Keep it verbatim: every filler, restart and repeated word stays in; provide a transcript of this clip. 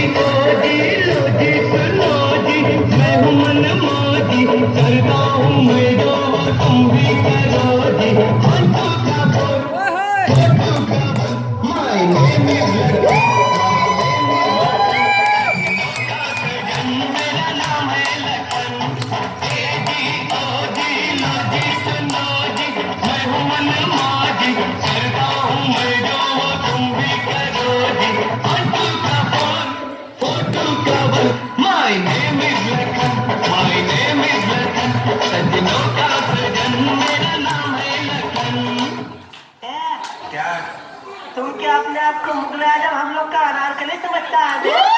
ओ जी लो जी सुनो जी, मैं हूँ मन मौजी, करता हूँ मैं जो तुम भी करो जी। फोटो का फोटो का माय नेम इज लखन, मेरा नाम है लखन। ए जी ओ जी लो जी सुनो जी, मैं हूँ मन मौजी, करता हूँ मैं जो तुम भी करो जी। फोटो का फोटो का my name is Lakhan, my name is Lakhan, सजनों का सजन मेरा नाम है लखन। क्या तुम क्या अपने आप को मुगल आजम हम लोग का अनारकली समझता है?